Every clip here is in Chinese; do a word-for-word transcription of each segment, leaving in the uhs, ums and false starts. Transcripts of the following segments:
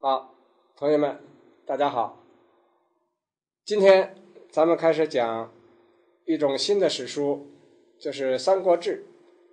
好，同学们，大家好。今天咱们开始讲一种新的史书，就是《三国志》。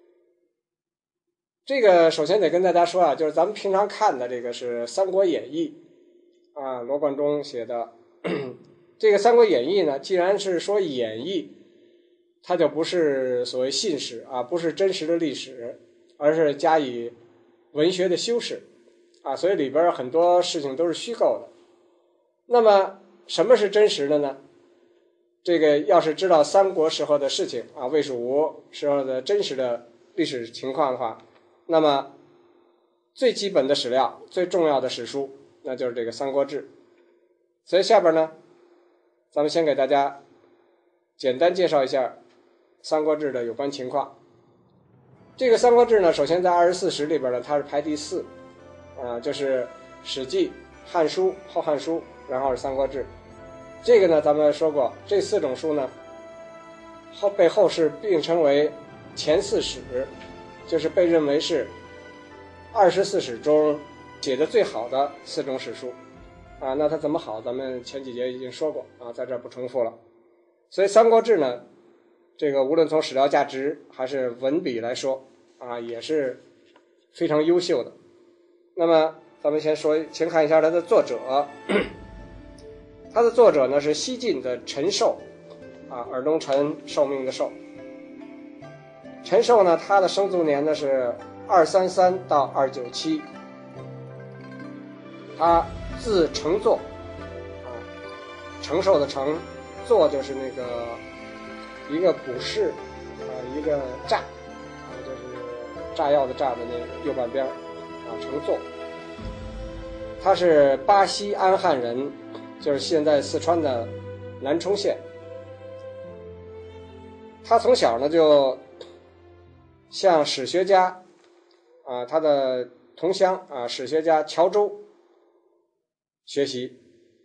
这个首先得跟大家说啊，就是咱们平常看的这个是《三国演义》啊，罗贯中写的。这个《三国演义》呢，既然是说演义，它就不是所谓信史啊，不是真实的历史，而是加以文学的修饰啊，所以里边很多事情都是虚构的。那么什么是真实的呢？这个要是知道三国时候的事情啊，魏蜀吴时候的真实的历史情况的话，那么最基本的史料，最重要的史书，那就是这个《三国志》。所以下边呢，咱们先给大家简单介绍一下《三国志》的有关情况。这个《三国志》呢，首先在二十四史里边呢，它是排第四啊，就是《史记》、《汉书》、《后汉书》，然后是《三国志》。这个呢，咱们说过，这四种书呢，后被后世并称为前四史，就是被认为是二十四史中写的最好的四种史书啊。那它怎么好，咱们前几节已经说过啊，在这儿不重复了。所以《三国志》呢，这个无论从史料价值还是文笔来说啊，也是非常优秀的。那么咱们先说，先看一下它的作者。它的作者呢是西晋的陈寿啊，耳东陈，寿命的寿。陈寿呢，他的生卒年呢是二三三到二九七。他字承祚啊，承寿的承，祚就是那个一个古士啊，一个炸啊，就是炸药的炸的那个右半边啊，承祚。他是巴西安汉人，就是现在四川的南充县。他从小呢就向史学家啊，他的同乡啊，史学家乔州学习。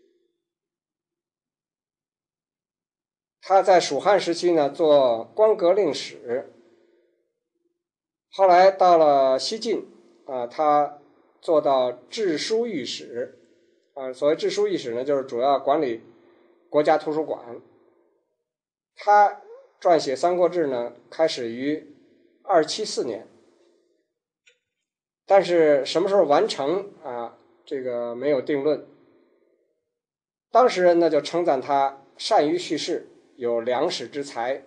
他在蜀汉时期呢做官阁令史，后来到了西晋啊，他做到治书御史啊，所谓治书御史呢，就是主要管理国家图书馆。他撰写《三国志》呢，开始于二七四年，但是什么时候完成啊，这个没有定论。当时人呢就称赞他善于叙事，有良史之才。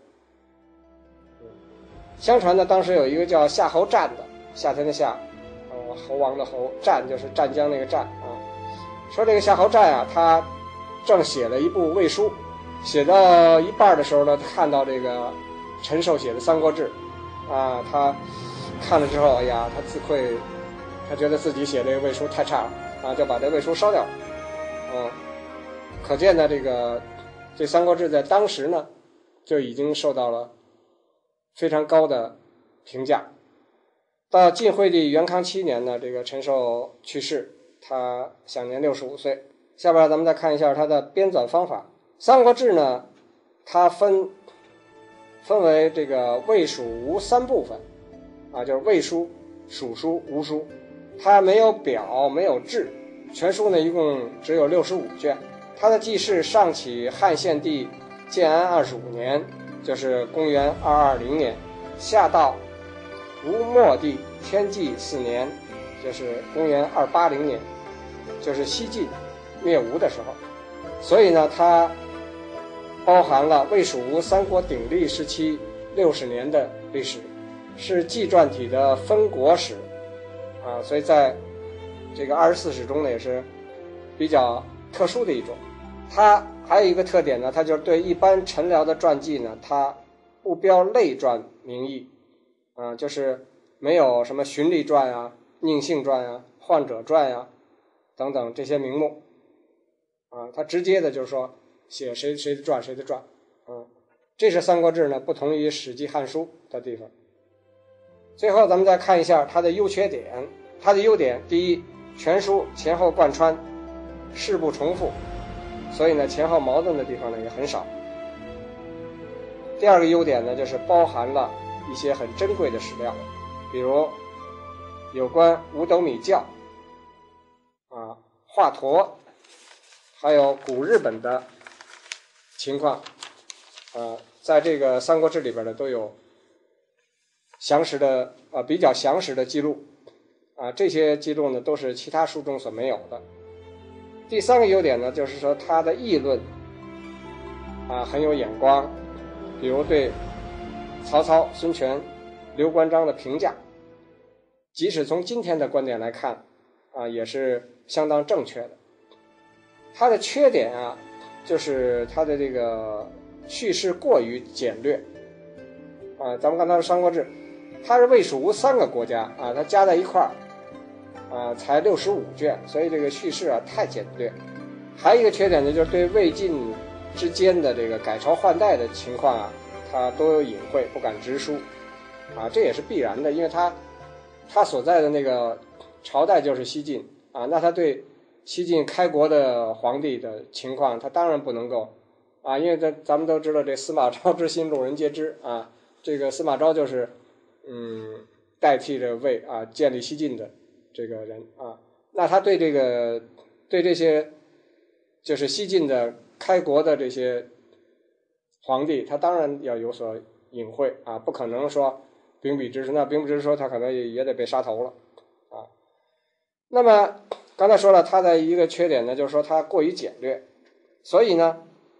相传呢，当时有一个叫夏侯湛的，夏天的夏，呃，侯王的侯，湛就是湛江那个湛啊。说这个夏侯湛啊，他正写了一部魏书，写到一半的时候呢，看到这个陈寿写的《三国志》啊，他看了之后，哎呀，他自愧，他觉得自己写这个魏书太差了啊，就把这魏书烧掉了。嗯，可见呢，这个这《三国志》在当时呢，就已经受到了非常高的评价。到晋惠帝元康七年呢，这个陈寿去世。他享年六十五岁。下边咱们再看一下他的编纂方法。《三国志》呢，它分分为这个魏蜀吴三部分啊，就是魏书、蜀书、吴书。它没有表，没有志，全书呢一共只有六十五卷。它的记事上起汉献帝建安二十五年，就是公元二二零年，下到吴末帝天纪四年，就是公元二八零年，就是西晋灭吴的时候。所以呢，它包含了魏蜀吴三国鼎立时期六十年的历史，是纪传体的分国史啊，所以在这个二十四史中呢，也是比较特殊的一种。它还有一个特点呢，它就是对一般陈辽的传记呢，它不标类传名义啊，就是没有什么荀立传啊、宁性传啊、患者传啊等等这些名目啊，他直接的就是说写谁谁的传谁的传啊，这是《三国志》呢不同于《史记》《汉书》的地方。最后咱们再看一下它的优缺点。它的优点，第一，全书前后贯穿，事不重复，所以呢前后矛盾的地方呢也很少。第二个优点呢，就是包含了一些很珍贵的史料，比如有关五斗米教啊、 华佗，还有古日本的情况，呃，在这个《三国志》里边呢都有详实的呃比较详实的记录，啊，这些记录呢都是其他书中所没有的。第三个优点呢，就是说他的议论啊很有眼光，比如对曹操、孙权、刘关张的评价，即使从今天的观点来看啊，也是相当正确的。他的缺点啊，就是他的这个叙事过于简略啊。咱们刚才说《三国志》，它是魏蜀吴三个国家啊，它加在一块儿啊，才六十五卷，所以这个叙事啊太简略。还有一个缺点呢，就是对魏晋之间的这个改朝换代的情况啊，它都有隐晦，不敢直书啊，这也是必然的，因为他他所在的那个朝代就是西晋啊，那他对西晋开国的皇帝的情况，他当然不能够啊，因为咱咱们都知道这司马昭之心，路人皆知啊，这个司马昭就是嗯代替着魏啊建立西晋的这个人啊，那他对这个对这些就是西晋的开国的这些皇帝，他当然要有所隐晦啊，不可能说秉笔直书，那秉笔直书他可能也也得被杀头了啊。那么刚才说了，他的一个缺点呢，就是说他过于简略，所以呢，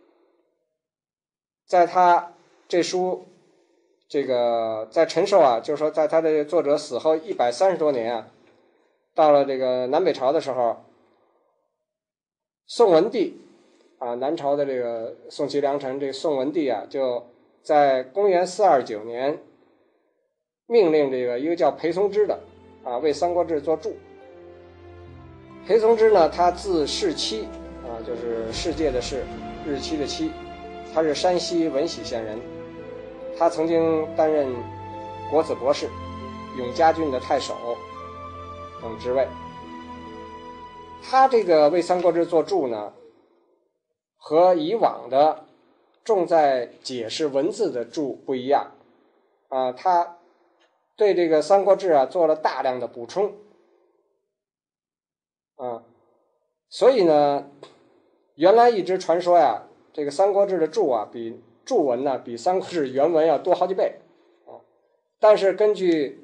在他这书这个在陈寿啊，就是说在他的作者死后一百三十多年啊，到了这个南北朝的时候，宋文帝啊，南朝的这个宋齐梁陈这个宋文帝啊，就在公元四二九年命令这个一个叫裴松之的啊为《三国志》作注。裴松之呢，他字世期啊，就是世界的世，日期的期，他是山西闻喜县人，他曾经担任国子博士、永嘉郡的太守等职位。他这个为《三国志》作注呢，和以往的重在解释文字的注不一样啊，他对这个《三国志》啊做了大量的补充啊，所以呢，原来一直传说呀，这个《三国志》的注啊，比注文呢比《三国志》原文要多好几倍啊。但是根据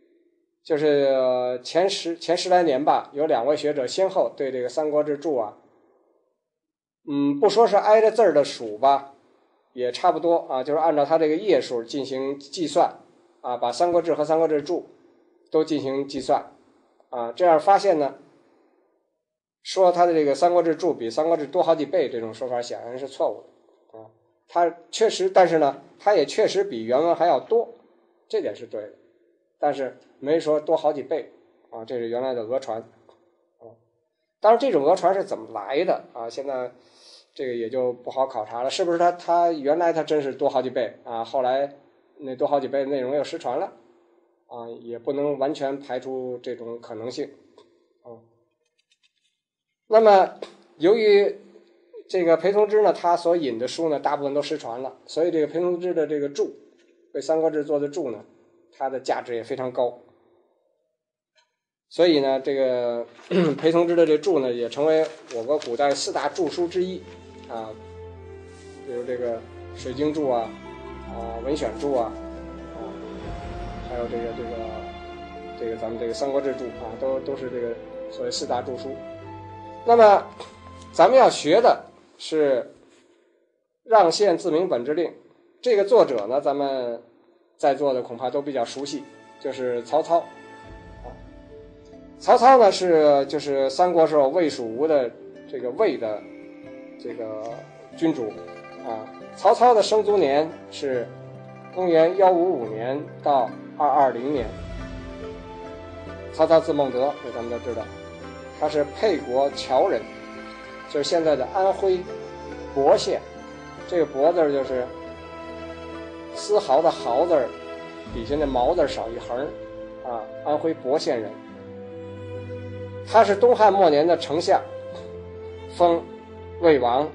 就是前十前十来年吧，有两位学者先后对这个《三国志》注啊，嗯，不说是挨着字儿的数吧，也差不多啊，就是按照它这个页数进行计算啊，把《三国志》和《三国志》注都进行计算啊，这样发现呢，说他的这个《三国志》注比《三国志》多好几倍，这种说法显然是错误的啊。它确实，但是呢，它也确实比原文还要多，这点是对的，但是没说多好几倍啊，这是原来的讹传啊。当然，这种讹传是怎么来的啊？现在这个也就不好考察了，是不是他他原来他真是多好几倍啊？后来那多好几倍的内容又失传了啊，也不能完全排除这种可能性啊。那么，由于这个裴松之呢，他所引的书呢，大部分都失传了，所以这个裴松之的这个注，为《三国志》做的注呢，它的价值也非常高。所以呢，这个裴松之的这注呢，也成为我国古代四大注书之一啊，比如这个水经注啊，啊文选注啊，啊，还有这个这个这个咱们这个《三国志》注啊，都都是这个所谓四大注书。那么，咱们要学的是让县自明本之令，这个作者呢，咱们在座的恐怕都比较熟悉，就是曹操。啊，曹操呢是就是三国时候魏蜀吴的这个魏的这个君主啊。曹操的生卒年是公元一五五年到二二零年。曹操字孟德，这咱们都知道。他是沛国谯人，就是现在的安徽亳县，这个亳字就是丝毫的毫字底下那毛字少一横啊，安徽亳县人。他是东汉末年的丞相，封魏王。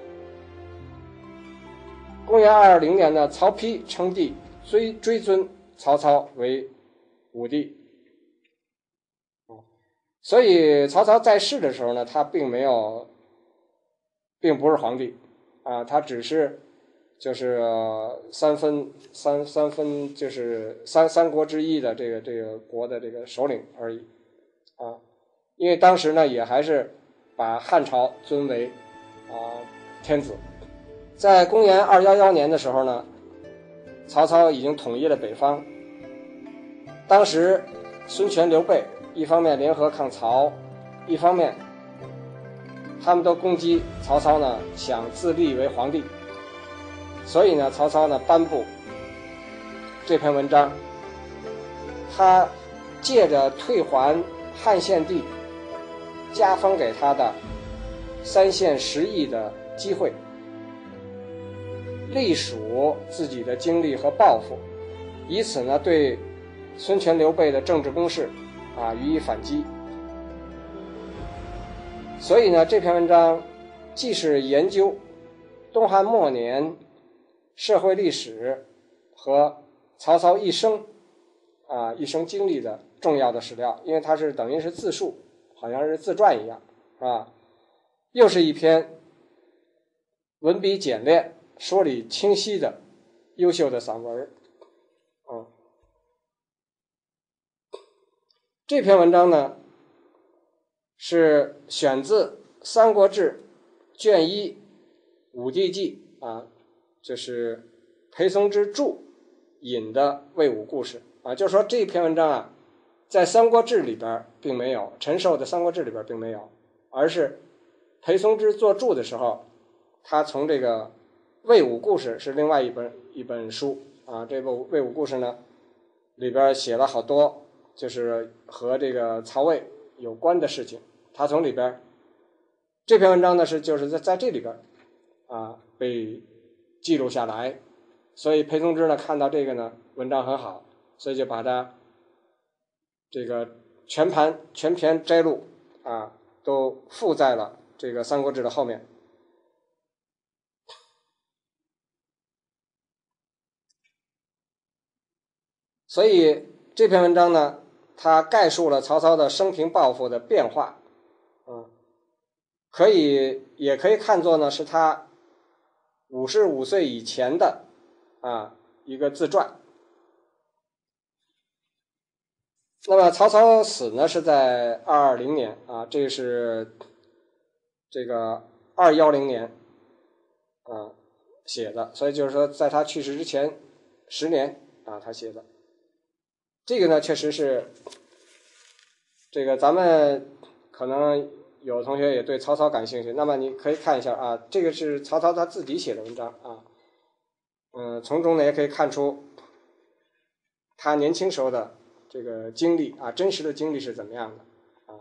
公元二二零年呢，曹丕称帝，追追尊曹操为武帝。 所以曹操在世的时候呢，他并没有，并不是皇帝啊，他只是就是三分三三分就是三三国之一的这个这个国的这个首领而已啊。因为当时呢，也还是把汉朝尊为啊天子。在公元二一一年的时候呢，曹操已经统一了北方。当时孙权、刘备一方面联合抗曹，一方面他们都攻击曹操呢，想自立为皇帝。所以呢，曹操呢颁布这篇文章，他借着退还汉献帝加封给他的三县十邑的机会，隶属自己的经历和抱负，以此呢对孙权、刘备的政治攻势啊予以反击。所以呢，这篇文章既是研究东汉末年社会历史和曹操一生啊一生经历的重要的史料，因为它是等于是自述，好像是自传一样，是吧？又是一篇文笔简练、说理清晰的优秀的散文。嗯，这篇文章呢是选自《三国志》卷一《武帝纪》啊，就是裴松之著引的魏武故事啊，就是说这篇文章啊，在《三国志》里边并没有，陈寿的《三国志》里边并没有，而是裴松之做注的时候，他从这个魏武故事是另外一本一本书啊，这部魏武故事呢里边写了好多就是和这个曹魏有关的事情，他从里边这篇文章呢是就是在在这里边啊被记录下来，所以裴松之呢看到这个呢文章很好，所以就把它这个全盘全篇摘录啊都附在了这个《三国志》的后面。所以这篇文章呢，它概述了曹操的生平抱负的变化，嗯，可以也可以看作呢是他五十五岁以前的啊一个自传。那么曹操死呢是在二二零年啊，这是这个二一零年啊写的，所以就是说在他去世之前十年啊他写的。这个呢确实是这个咱们可能有同学也对曹操感兴趣，那么你可以看一下啊，这个是曹操他自己写的文章啊，嗯，从中呢也可以看出他年轻时候的这个经历啊，真实的经历是怎么样的啊。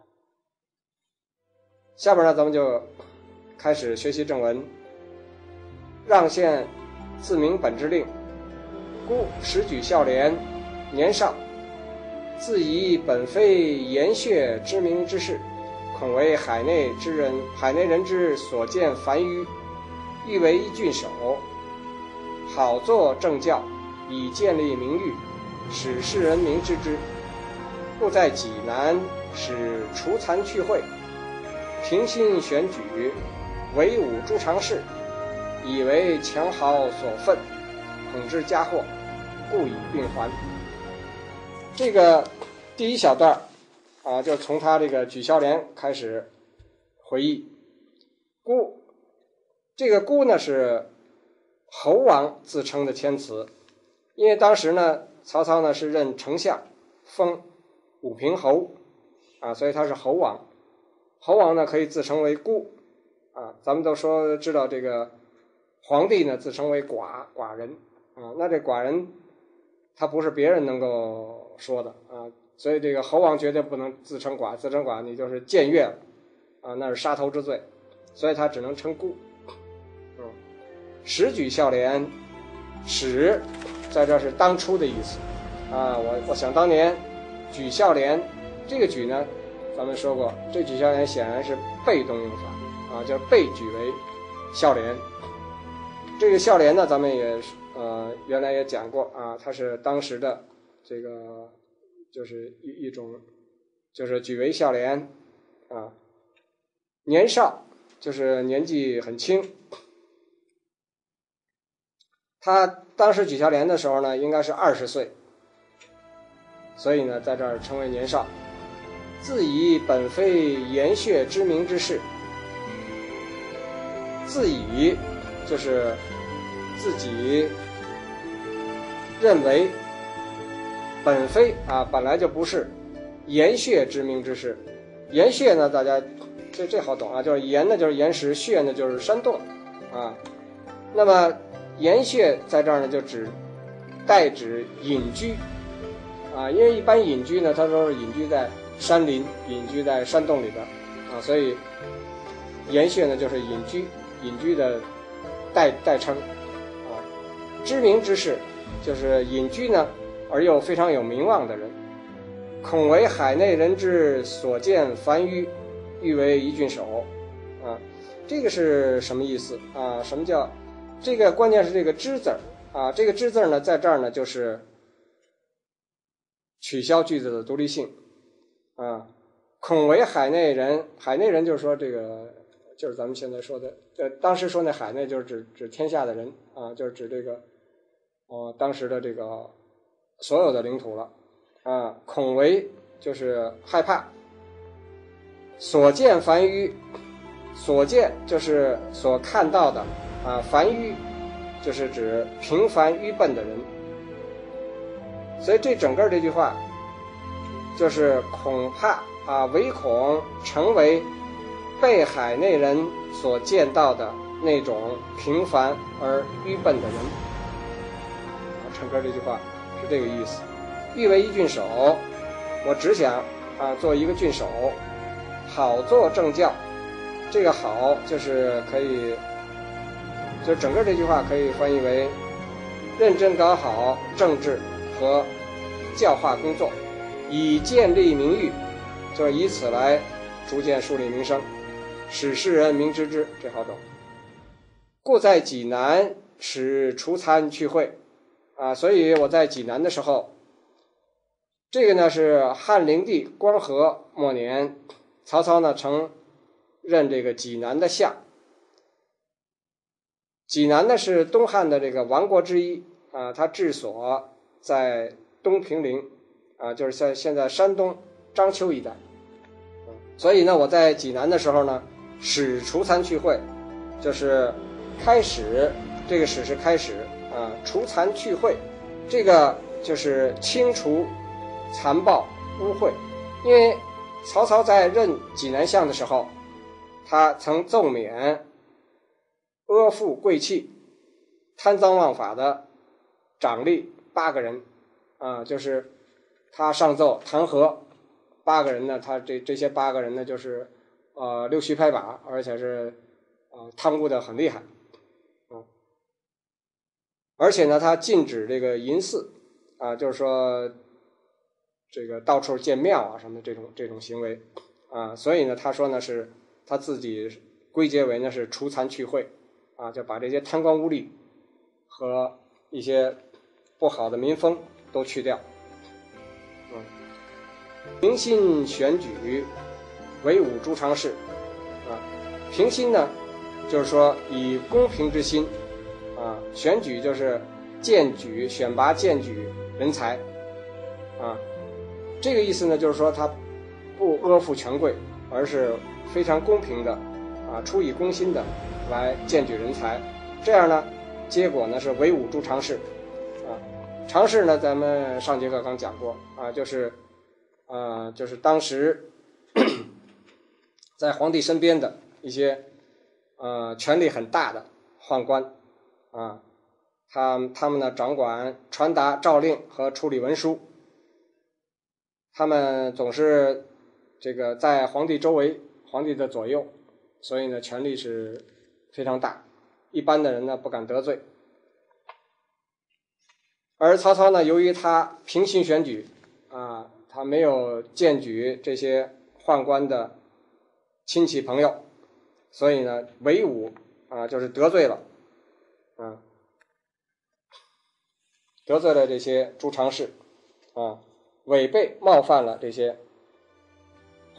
下边呢咱们就开始学习正文。让县自明本之令，孤时举孝廉，年少，自以本非言血之名之事，恐为海内之人海内人之所见烦於，欲为一郡守，好作政教，以建立名誉，使世人明知之。故在济南使除残去秽，平心选举，为武诸常侍，以为强豪所愤，恐致家祸，故以并还。这个第一小段啊，就从他这个举孝廉开始回忆。孤，这个孤呢是侯王自称的谦辞，因为当时呢曹操呢是任丞相，封武平侯啊，所以他是侯王。侯王呢可以自称为孤啊，咱们都说知道这个皇帝呢自称为寡寡人啊，那这寡人他不是别人能够说的啊，所以这个侯王绝对不能自称寡，自称寡你就是僭越了啊，那是杀头之罪，所以他只能称孤。嗯，时举孝廉，时在这是当初的意思啊，我我想当年举孝廉，这个举呢咱们说过，这举孝廉显然是被动用法啊，就是被举为孝廉。这个孝廉呢咱们也呃原来也讲过啊，它是当时的这个就是一一种就是举为孝廉啊。年少就是年纪很轻，他当时举孝廉的时候呢，应该是二十岁，所以呢，在这儿称为年少。自以本非言血之名之士，自以就是自己认为本非啊，本来就不是言血之名之士。言血呢，大家这这好懂啊，就是岩呢就是岩石，血呢就是山洞啊。那么岩穴在这儿呢就指代指隐居啊，因为一般隐居呢，它都是隐居在山林，隐居在山洞里边啊，所以岩穴呢就是隐居隐居的代代称啊。知名之士就是隐居呢而又非常有名望的人。恐为海内人之所见繁纡，欲为一郡守啊。这个是什么意思啊？什么叫这个？关键是这个之字啊，这个之字呢在这儿呢就是取消句子的独立性啊。恐为海内人，海内人就是说这个就是咱们现在说的，呃，当时说那海内就是指指天下的人啊，就是指这个呃当时的这个所有的领土了啊。恐为就是害怕，所见繁纡，所见就是所看到的啊，繁纡就是指平凡愚笨的人。所以这整个这句话就是恐怕啊，唯恐成为被海内人所见到的那种平凡而愚笨的人。整个这句话是这个意思。欲为一郡守，我只想啊做一个郡守，好做政教。这个好就是可以，就整个这句话可以翻译为认真搞好政治和教化工作，以建立名誉，就是以此来逐渐树立名声，使世人明知之。这好懂。故在济南使除参去会啊，所以我在济南的时候，这个呢是汉灵帝光和末年，曹操呢曾任这个济南的相。济南呢是东汉的这个王国之一啊，它治所在东平陵啊，就是在现在山东章丘一带。所以呢，我在济南的时候呢，使除残去会，就是开始，这个使是开始啊，除残去会，这个就是清除残暴污秽。因为曹操在任济南相的时候，他曾奏免阿附贵戚、贪赃枉法的长吏八个人啊，就是他上奏弹劾八个人呢，他这这些八个人呢，就是呃溜须拍马，而且是呃贪污的很厉害啊。而且呢，他禁止这个淫祀啊，就是说这个到处建庙啊什么的这种这种行为啊。所以呢，他说呢是他自己归结为呢是除残去秽啊，就把这些贪官污吏和一些不好的民风都去掉。嗯，平心选举，为武诸常侍啊。平心呢，就是说以公平之心啊，选举就是荐举、选拔、荐举人才啊。这个意思呢，就是说他不阿附权贵，而是非常公平的啊，出以公心的来荐举人才。这样呢，结果呢是为武诸常侍啊。常侍呢，咱们上节课刚讲过啊，就是呃，就是当时在皇帝身边的一些呃权力很大的宦官啊，他他们呢掌管传达诏令和处理文书，他们总是这个在皇帝周围，皇帝的左右，所以呢权力是非常大，一般的人呢不敢得罪。而曹操呢，由于他平心选举啊，他没有荐举这些宦官的亲戚朋友，所以呢为武啊，就是得罪了啊，得罪了这些诸常侍啊，违背冒犯了这些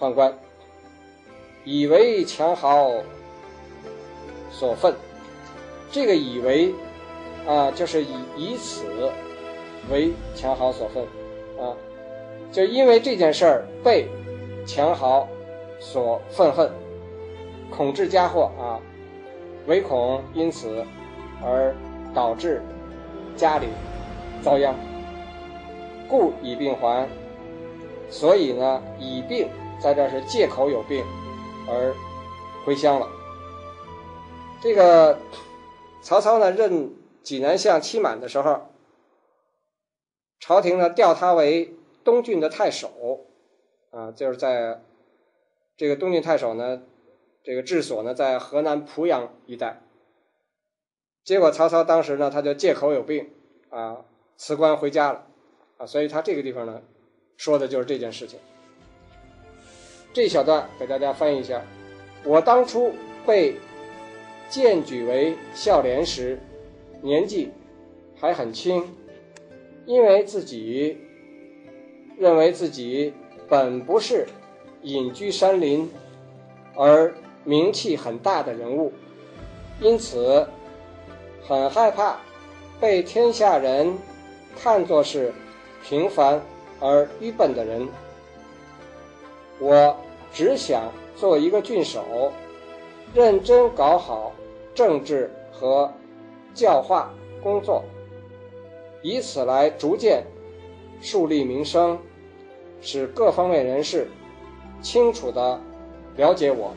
宦官，以为强豪所愤。这个以为啊，就是以以此为强豪所愤啊，就因为这件事儿被强豪所愤恨，恐致家祸啊，唯恐因此而导致家里遭殃，故以病还。所以呢，以病在这是借口有病而回乡了。这个曹操呢任济南相期满的时候，朝廷呢调他为东郡的太守啊，就是在这个东郡太守呢，这个治所呢在河南濮阳一带。结果曹操当时呢他就借口有病啊，辞官回家了啊，所以他这个地方呢说的就是这件事情。这一小段给大家翻译一下：我当初被荐举为孝廉时，年纪还很轻，因为自己认为自己本不是隐居山林而名气很大的人物，因此很害怕被天下人看作是平凡而愚笨的人。我只想做一个郡守，认真搞好政治和教化工作，以此来逐渐树立名声，使各方面人士清楚地了解我。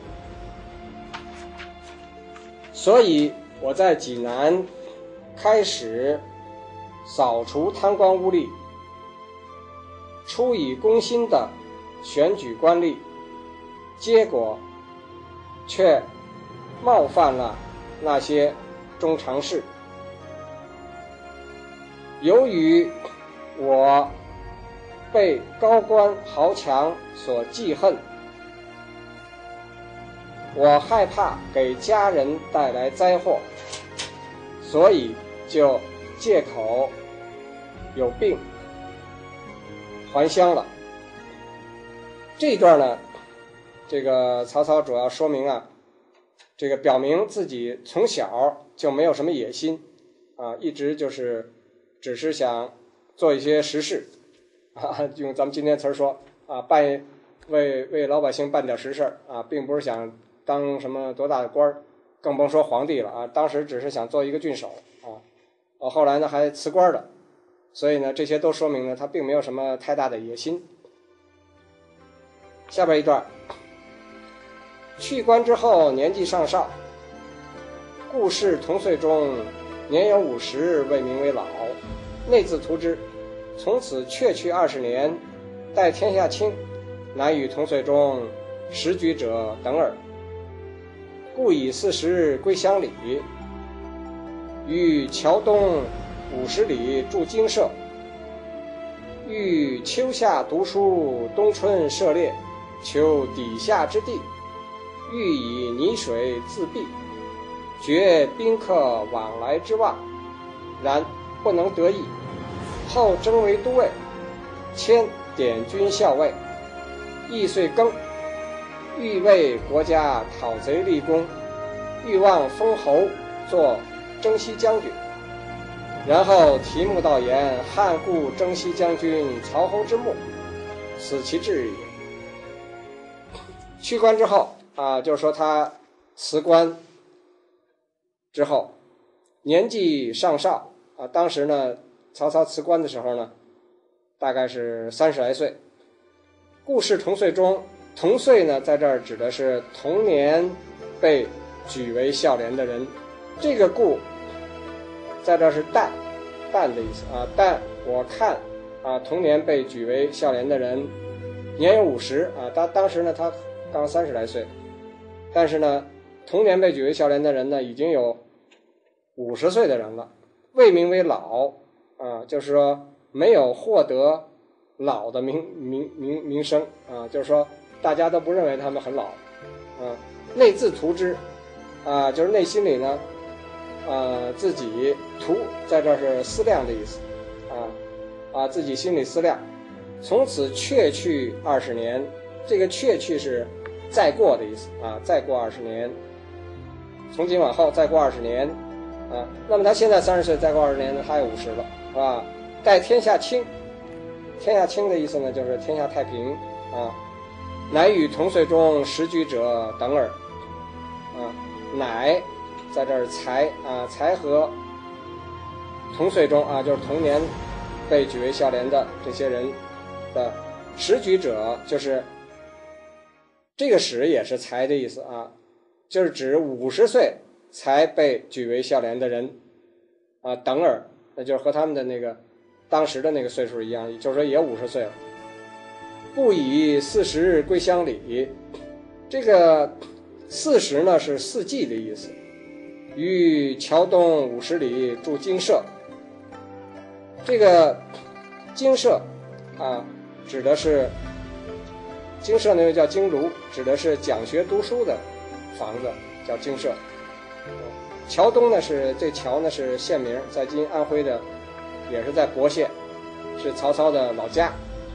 所以我在济南开始扫除贪官污吏，出以公心的选举官吏，结果却冒犯了那些中常侍。由于我被高官豪强所记恨，我害怕给家人带来灾祸，所以就借口有病还乡了。这一段呢，这个曹操主要说明啊，这个表明自己从小就没有什么野心啊，一直就是只是想做一些实事啊，用咱们今天词儿说啊，办为为老百姓办点实事啊，并不是想当什么多大的官儿，更甭说皇帝了啊。当时只是想做一个郡守啊，哦，后来呢还辞官的，所以呢这些都说明呢他并没有什么太大的野心。下边一段，去官之后年纪尚少，故事同岁中年有五十，谓名为老，内自图之，从此却去二十年，待天下清，乃与同岁中时举者等耳。故以四十归乡里，于桥东五十里筑精舍，欲秋夏读书，冬春涉猎，求底下之地，欲以泥水自蔽，绝宾客往来之望，然不能得意。后征为都尉，迁典军校尉，亦遂更，欲为国家讨贼立功，欲望封侯，做征西将军。然后题目道言：汉故征西将军曹侯之墓，此其志也。去官之后啊，就是说他辞官之后，年纪尚少啊，当时呢曹操辞官的时候呢，大概是三十来岁。故事同岁中，同岁呢在这儿指的是同年被举为孝廉的人。这个故在这儿是但但的意思啊，但我看啊，同年被举为孝廉的人年有五十啊，当当时呢他刚三十来岁，但是呢同年被举为孝廉的人呢已经有五十岁的人了，谓名为老啊，就是说没有获得老的名名名名声啊，就是说大家都不认为他们很老啊。内自图之啊，就是内心里呢呃自己图，在这是思量的意思啊啊，自己心里思量。从此却去二十年， 这个却去是再过的意思啊，再过二十年，从今往后再过二十年啊。那么他现在三十岁，再过二十年呢，他也五十了，是吧？待天下清，天下清的意思呢，就是天下太平啊。乃与同岁中时局者等耳啊，乃在这儿才啊，才和同岁中啊，就是同年被举为孝廉的这些人的时局者，就是这个时也是才的意思啊，就是指五十岁才被举为孝廉的人啊，等耳，那就是和他们的那个当时的那个岁数一样，就是说也五十岁了。不以四十日归乡里，这个四十呢是四季的意思。于桥东五十里住精舍，这个精舍啊，指的是精舍呢又叫精庐，指的是讲学读书的房子，叫精舍。桥东呢是这桥呢是县名，在今安徽的，也是在亳县，是曹操的老家。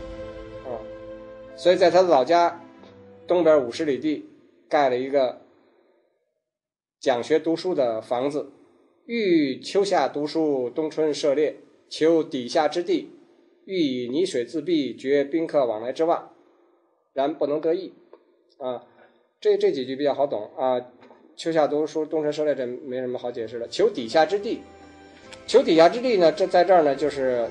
所以在他的老家东边五十里地盖了一个讲学读书的房子，欲秋夏读书，冬春涉猎，求底下之地，欲以泥水自闭，绝宾客往来之望，然不能得意啊。这这几句比较好懂啊，秋夏读书，冬春涉猎，这没什么好解释的。求底下之地，求底下之地呢，这在这儿呢就是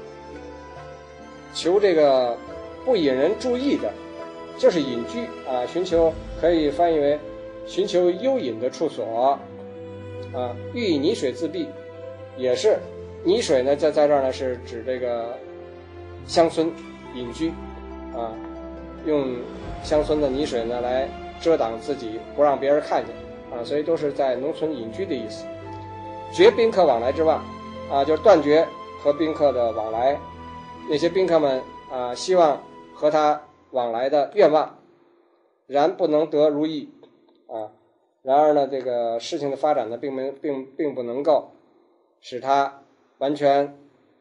求这个不引人注意的，就是隐居啊，寻求可以翻译为寻求幽隐的处所啊。欲以泥水自闭，也是泥水呢，在在这儿呢是指这个乡村隐居啊，用乡村的泥水呢来遮挡自己，不让别人看见啊，所以都是在农村隐居的意思。绝宾客往来之望啊，就是断绝和宾客的往来，那些宾客们啊希望和他往来的愿望，然不能得如意啊。然而呢，这个事情的发展呢，并没并并不能够使他完全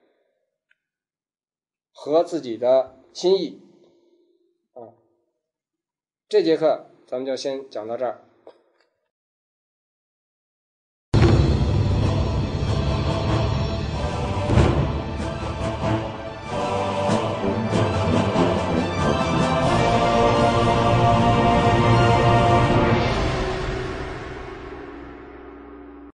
合自己的心意啊。这节课咱们就先讲到这儿。